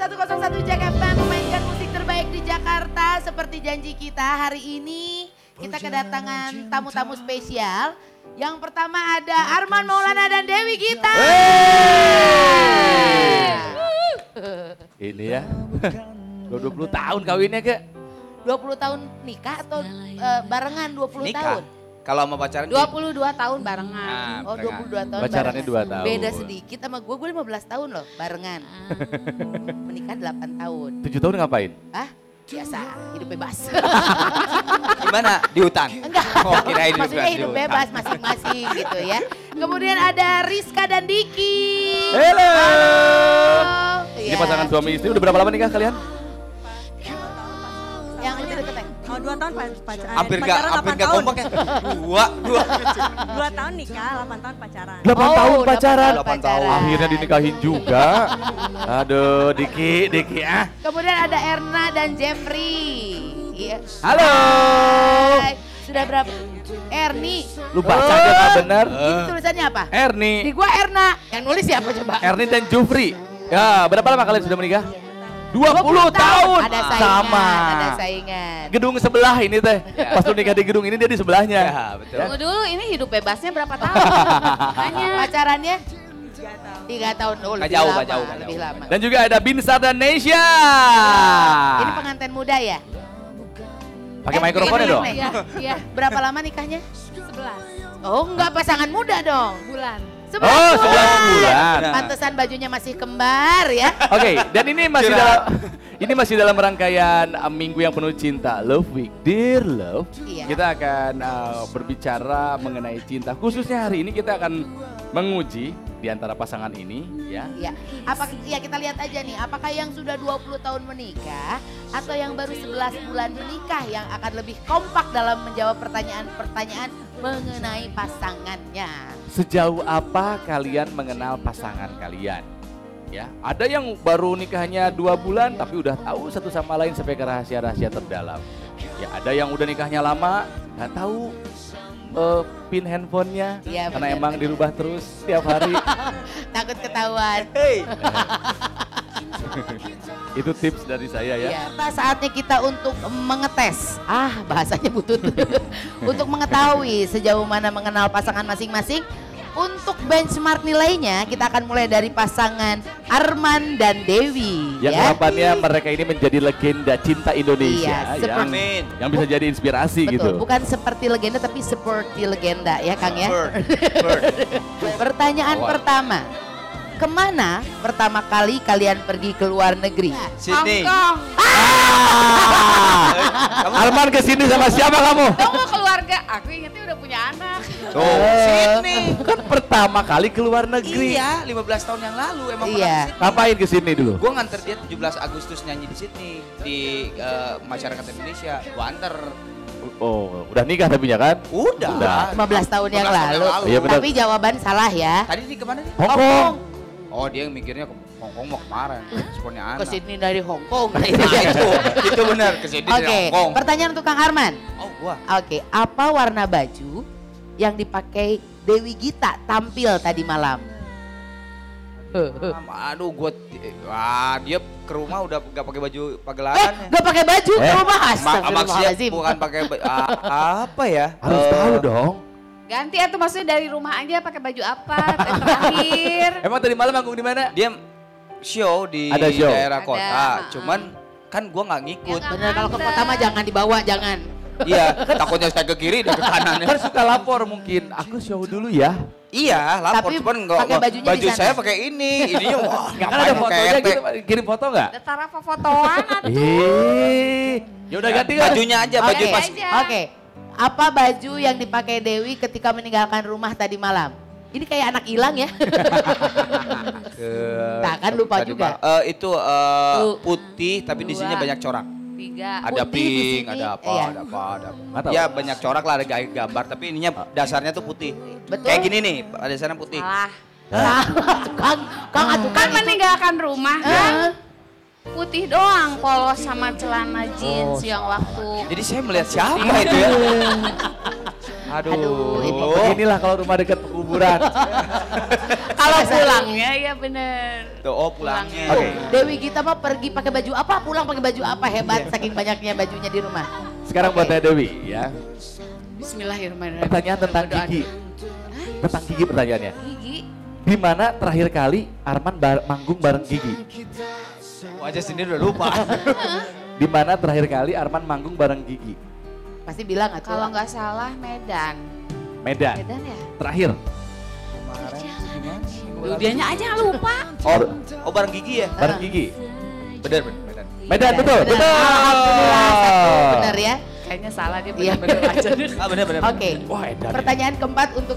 101 Jak FM memainkan musik terbaik di Jakarta. Seperti janji kita hari ini kita kedatangan tamu-tamu spesial. Yang pertama ada Arman Maulana dan Dewi Gita. Ini ya, 20 tahun kawinnya Kak. 20 tahun nikah atau barengan 20 Nikah. tahun? Kalau mau pacaran 22 tahun barengan. Oh 22 tahun Pacarannya barengan. 2 tahun. Beda sedikit sama gue 15 tahun loh barengan. Menikah 8 tahun. 7 tahun ngapain? Hah? Biasa, hidup bebas. gimana? Di hutan? Enggak, Oh, kirain maksudnya hidup di hutan. bebas masing-masing gitu ya. Kemudian ada Rizka dan Diki. Halo. Iya. Ini pasangan suami istri, udah berapa lama nikah kalian? Yang lebih deket ya? Oh 2 tahun pacaran. Hampir gak tahun. kompak ya? Dua. 2 tahun nikah, 8 tahun pacaran. 8 tahun Oh, pacaran. 8 tahun. Akhirnya dinikahin juga. Aduh, Diki ah. Kemudian ada Erna dan Jeffrey. Iya. Halo. Hai. Sudah berapa? Erni. Lu baca aja nggak bener. Ini tulisannya apa? Di Erni, gua Erna. Yang nulis siapa coba? Erni dan Jufri. Ya, berapa lama kalian sudah menikah? 20 tahun. Ada saingan, Sama. ada saingan. Gedung sebelah ini teh. Pas lu nikah di gedung ini dia di sebelahnya. Ya, betul. Tunggu dulu, ini hidup bebasnya berapa tahun? Makanya. Pacarannya 3 tahun. 3 tahun. Oh, Nggak lebih jauh, lama, nggak jauh, nggak lebih jauh. lama. Dan juga ada Binsar dan Nesya. Ini pengantin muda ya? Pakai mikrofonnya dong. Iya, iya. Berapa lama nikahnya? 11 Oh enggak pasangan muda dong. bulan. 11 Oh, 11 bulan. Pantesan bajunya masih kembar ya. Oke, dan ini masih dalam rangkaian minggu yang penuh cinta, Love Week, Dear Love. Iya. Kita akan berbicara mengenai cinta. Khususnya hari ini kita akan menguji di antara pasangan ini, ya. Iya. Ya kita lihat aja nih, apakah yang sudah 20 tahun menikah atau yang baru 11 bulan menikah yang akan lebih kompak dalam menjawab pertanyaan-pertanyaan mengenai pasangannya. Sejauh apa kalian mengenal pasangan kalian? Ya, ada yang baru nikahnya 2 bulan tapi udah tahu satu sama lain sampai ke rahasia-rahasia terdalam. Ya, ada yang udah nikahnya lama nggak tahu pin handphonenya Iya, karena benar, emang benar. dirubah terus setiap hari. Takut ketahuan. Hey. Itu tips dari saya ya. Iya. Saatnya kita untuk mengetes. Bahasanya butut. Untuk mengetahui sejauh mana mengenal pasangan masing-masing. Untuk benchmark nilainya kita akan mulai dari pasangan Arman dan Dewi. Yang ya. harapannya mereka ini menjadi legenda cinta Indonesia Iya, yang, Amin. yang bisa jadi inspirasi Betul, gitu. bukan seperti legenda tapi seperti legenda ya Kang ya. Bird. Pertanyaan Wow. pertama, kemana pertama kali kalian pergi ke luar negeri? Sydney. Hongkong. Arman kesini sama siapa kamu? Tunggu keluarga, aku ingetnya udah punya anak. Tuh, Sydney. Kan pertama kali ke luar negeri. Iya, 15 tahun yang lalu emang Iya. Ngapain kesini dulu? Gue nganter dia 17 Agustus nyanyi di Sydney di masyarakat Indonesia. Gue anter. Oh, udah nikah tapi ya kan? Udah. 15 tahun yang 15 tahun yang lalu. lalu. Iya, benar. Tapi jawaban salah ya. Tadi di kemana nih? Hongkong. Oh dia yang mikirnya ke Hongkong mau kemarin. Responnya Ke anak. Sydney dari Hong Kong. Nah, itu benar ke Sydney dari Oke, Hongkong. pertanyaan untuk Kang Arman. Oh gua. Oke, apa warna baju yang dipakai Dewi Gita tampil tadi malam? Aduh gua. Wah dia ke rumah udah gak pakai baju pagelaran ya. Gak pakai baju ke rumah, Maksudnya astagfirullahaladzim. bukan pakai apa ya? Harus tahu dong. Ganti atau maksudnya dari rumah aja pakai baju apa yang terakhir. Emang tadi malam manggung di mana? Dia show di Ada show. daerah Ada, kota. Cuman kan gua nggak ngikut. Ya, Bener, kalau ke kota mah jangan dibawa, jangan. Iya, takutnya saya ke kiri dan ke kanan. Kan suka lapor mungkin. Aku show dulu ya. Iya, lapor Tapi cuman nggak pakai bajunya baju di sana. saya pakai ini. Ininya wah, Kan ada fotonya gitu, kirim foto nggak? Ada tarafa fotoan atau Ya udah ganti kan? Bajunya aja, baju Oke. pas. aja. Oke, apa baju yang dipakai Dewi ketika meninggalkan rumah tadi malam? Ini kayak anak hilang ya. Nah, kan lupa tadi, juga. Pak. Itu Tuh. putih tapi di sini Dua. banyak corak. 3. Ada Putih di pink, sini, ada apa, iya. ada apa, ada apa. Nggak tahu. Ya banyak corak lah, ada gambar tapi ininya dasarnya tuh putih. Betul. Kayak gini nih, dasarnya putih. Salah. Kang atuh Kan meninggalkan rumah kan Eh, putih doang, polos sama celana jeans yang waktu. Jadi saya melihat siapa itu ya? Aduh, ini. Beginilah kalau rumah dekat kuburan. Kalau pulangnya ya bener. Tuh, oh pulangnya. Oke. Dewi Gita mah pergi pakai baju apa, pulang pakai baju apa, hebat saking banyaknya bajunya di rumah. Sekarang buat Teh Dewi ya. Bismillahirrahmanirrahim. Pertanyaan tentang Berdoa gigi. dulu. Tentang gigi pertanyaannya. Gigi. Di mana terakhir kali Arman manggung bareng Gigi? Wajah sendiri udah lupa. Di mana terakhir kali Arman manggung bareng Gigi? Pasti bilang atuh. Kalau nggak salah Medan. Medan. Medan ya? Terakhir. Dianya aja lupa. Oh bareng Gigi ya? Bareng Gigi. Bener, bener. Medan betul. Benar. Betul. Alhamdulillah satu, benar ya. Kayaknya salah dia Iya. bener-bener aja. Ah bener, bener. Oke. Wah, Edan. Pertanyaan keempat untuk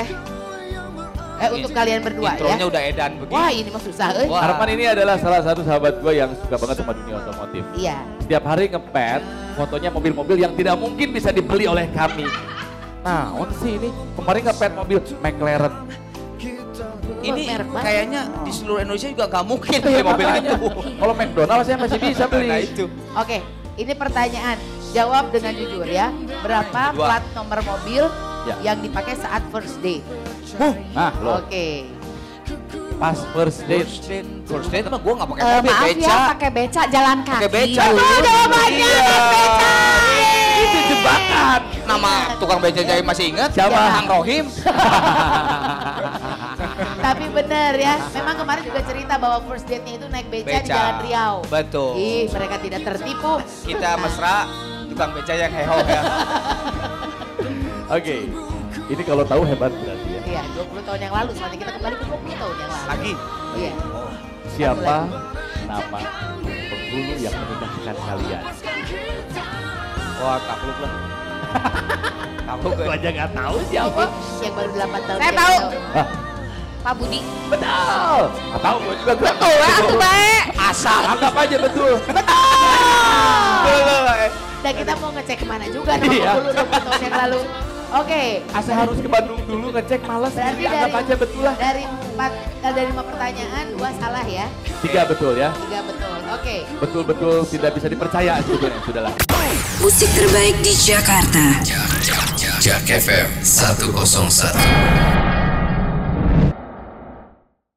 untuk kalian berdua Intronya ya. udah edan begini. Wah, ini mah susah euy. Wah. Arman ini adalah salah satu sahabat gue yang suka banget sama dunia otomotif. Iya. Setiap hari ngepet fotonya mobil-mobil yang tidak mungkin bisa dibeli oleh kami. Nah, sih ini kemarin ngepet mobil McLaren. Ini Merek mana? kayaknya di seluruh Indonesia juga gak mungkin beli mobil itu. Kalau McDonald saya masih bisa beli. Nah itu. Oke, ini pertanyaan. Jawab dengan jujur ya. Berapa Dua. plat nomor mobil Ya. yang dipakai saat first date? Nah, loh, Oke. pas first date. First date mah gue gak pakai mobil, Maaf beca. ya, pakai beca jalan kaki. Pakai beca. Betul jawabannya, Iya. naik beca. Itu jebakan. Nama tukang beca jaya masih ingat? Siapa? Kang Rohim. Tapi benar ya. Memang kemarin juga cerita bahwa first date-nya itu naik beca, di Beca. Jalan Riau. Betul. Ih, mereka tidak tertipu. Kita mesra, tukang beca yang hehong ya. Oke. Ini kalau tahu hebat berarti ya. Iya, 20 tahun yang lalu. Soalnya kita kembali ke 20 tahun yang lalu. Lagi. Iya. Siapa nama penghulu yang menikahkan kalian? Wah, takluk lah. Takluk Gue ya. aja gak tahu siapa. Yang baru 8 tahun. Saya yang tahu. lalu. Hah, Pak Budi. betul. Gak tahu gue juga. Betul lah, atuh bae. Asal. Anggap aja betul. Dan kita mau ngecek kemana juga nama Iya. penghulu 20 tahun yang lalu. Oke. Asa harus ke Bandung dulu ngecek malas. Berarti Jadi anggap aja betul lah. dari 5 pertanyaan 2 salah ya. 3 betul ya. 3 betul. Oke. Betul-betul tidak bisa dipercaya sebetulnya. Sudahlah. Musik terbaik di Jakarta. Jak FM 101.